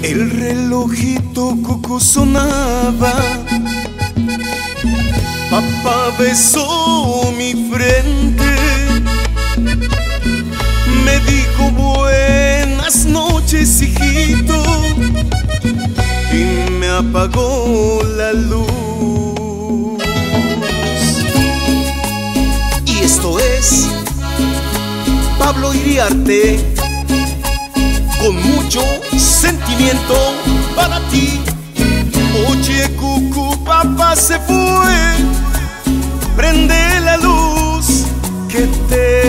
El relojito cucú sonaba, papá besó mi frente, me dijo buenas noches, hijito, y me apagó la luz. Y esto es Pablo Iriarte, con mucho sentimiento para ti. Oye, cucú, papá se fue, prende la luz que te